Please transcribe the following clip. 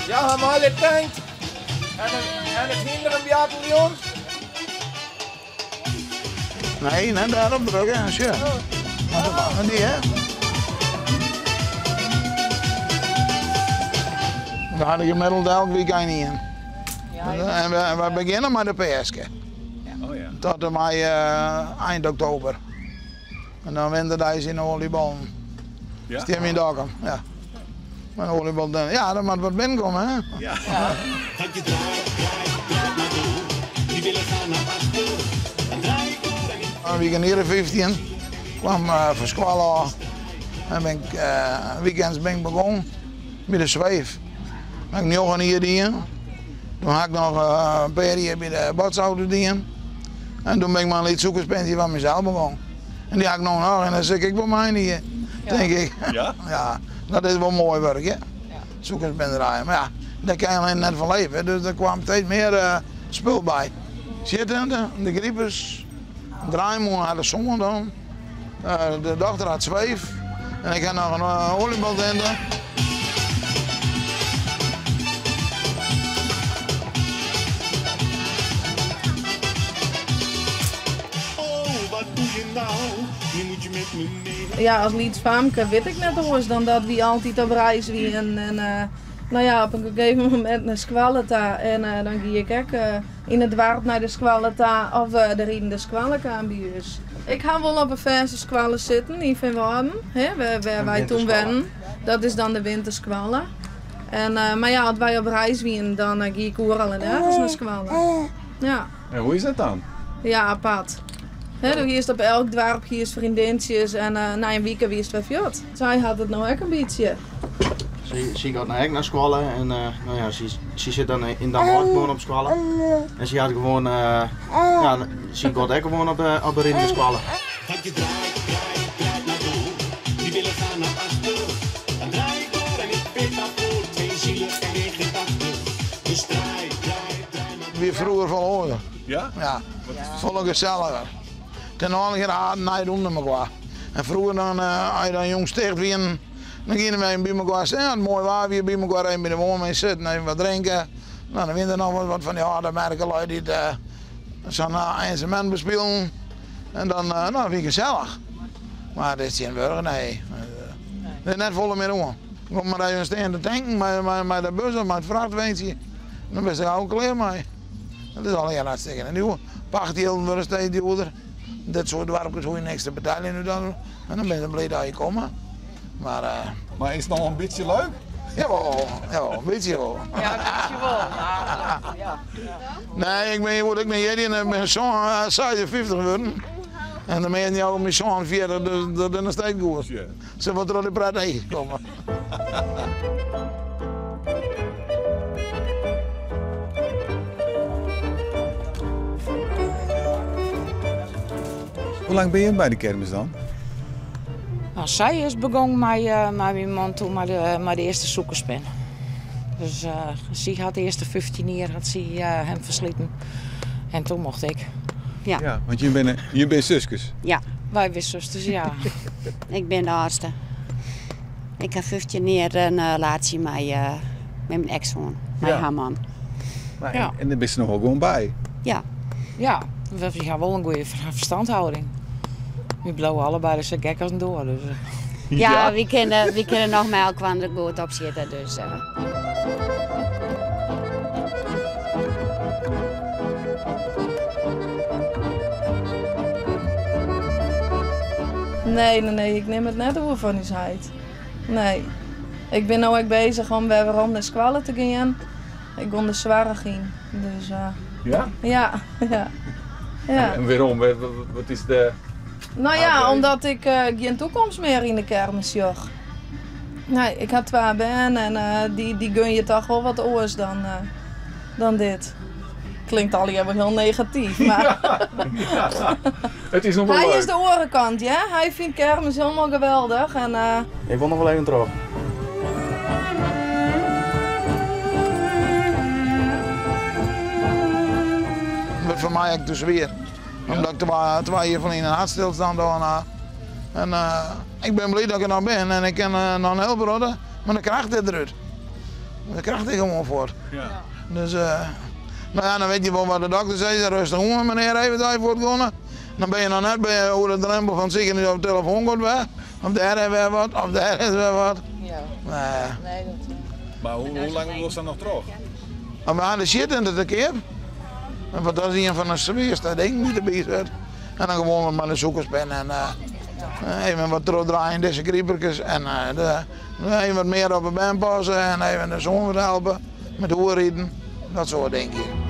Ja, maar dit tankt. En het hinderen bataljon? Nee, net daarop drukken. Sure. En die, hè? Daar had ik gemiddeld elk weekend in. En we beginnen met de PSK. Oh ja. Tot en met eind oktober. En dan winterdag in de oliebollen. Ja? Stem je daar om, ja. Met oliebol, ja, dat moet wat binnenkomen, hè? Ja. Een weekend hier 15 kwam van school af. En ben ik, weekends ben ik begonnen met de zweef. Dan heb ik nog een hier dienen. Toen had ik nog een paar jaar bij de botsauto dienen. En toen ben ik maar een liedzoekerspensie van mezelf begonnen. En die had ik nog en dan zeg ik bij mij niet, denk ik. Ja? Ja, dat is wel mooi werk, hè? Zoekersbenderij. Maar ja, daar kan je alleen net van leven, dus er kwam steeds meer spul bij. Zitten, de griepers, draaimoen had de zongen dan. De dochter had zweef. En ik had nog een olieboltender. Ja, als Lieds-Vaamke weet ik net anders dan dat we altijd op reis waren. En nou ja, op een gegeven moment naar Squaleta. En dan ging ik ook in het waard naar de Squaleta of de riedende Squalekambius. Ik ga wel op een verse squale zitten, in Van Waarden, waar wij toen wennen. Dat is dan de wintersquale. En, maar ja, als wij op reis waren, dan ging ik overal en ergens naar Squale. Ja. En hoe is dat dan? Ja, apart. Dan is op elk dorp vriendinnetjes en na een week wie is het weer fjord. Zij had het nou ook een beetje. Ze gaat naar school en nou ja, ze zit dan in de markt gewoon op school. En ze had gewoon, ja, ze gaat ook gewoon op de school. Wie vroeger van hoorde. Ja? Ja, volle gezelliger. Ten alle graden naar onder elkaar. En vroeger dan, als je dan jong sticht wie dan gingen wij bij elkaar zitten. Ja, het mooi waar, we bij elkaar even bij de woon mee zitten, even wat drinken. Nou, dan winnen er nog wat van die harde merken die zo'n eindsemant bespelen. En dan, nou, weer gezellig. Maar dit is geen burger, nee. Dat is net volle meer om. Kom maar even staan te tanken met de bus of met het vrachtwagentje. Dan ben je ook klaar mee. Dat is al heel hartstikke. En die pachthielden worden steeds duurder. Dit soort werkers hoe je niks te betalen nu dan. En dan ben je blij dat je komt. Maar is het nog een beetje leuk? Jawel, een beetje wel. Ja, een beetje wel. Ja. Nee, ik ben hier en ben zo'n 50 geworden. En dan ben je jou met zo'n 40, dus dat is nog steeds goed. Ja. Ze wordt er al de pret heen komen. Hoe lang ben je bij de kermis dan? Nou, zij is begonnen met iemand toen met de eerste zoekerspen. Dus ze had de eerste 15 jaar had ze, hem versleten. En toen mocht ik. Ja. Want je bent zusjes? Ja, Wij wisten zusters, ja. ik ben de oudste. Ik heb 15 jaar een relatie met mijn ex-man, met haar man. Maar Ja. En daar ben je nog wel gewoon bij? Ja, Ja, we hebben wel een goede verstandhouding. We blowen allebei zo gek als een door. Dus, ja, we kunnen nog met elkaar goed opzitten. Dus, Nee, ik neem het net over van die zijde. Nee. Ik ben nu ook bezig om weer om naar Squale te gaan. Ik kon de zware gaan. Dus Ja? ja. En waarom? Wat is de... Nou ja, omdat ik geen toekomst meer in de kermis zag. Nee, ik had 2 banen en die gun je toch wel wat oors dan dit. Klinkt al heel negatief, maar... Het is nog wel Hij leuk. is de orenkant, ja. Hij vindt kermis helemaal geweldig. En, Ik wil nog wel even terug. Dat voor mij ook dus weer. Omdat ik 2 jaar van in een hartstilstand had. En ik ben blij dat ik er nog ben en ik kan nog een helper worden, maar dan krijg ik dit eruit. Daar krijgt hij gewoon voor. Ja. Dus, nou ja, dan weet je wel wat de dokter zei. Rustig om, meneer, even daar voor het gaan. Dan ben je nog net bij over de drempel van zeker niet op de telefoon gaat weg. Of daar hebben we wat, of daar is weer wat. Ja. Nee. Maar hoe lang was dat nog terug? Maar we hadden shit in de keer. En wat dat is een van de zwaarste dingen die erbij zit. En dan gewoon met een zoekerspen en even wat terugdraaien deze griepertjes. En even wat meer op de band passen en even de zoon wat helpen met hoerrieden. Dat soort dingen.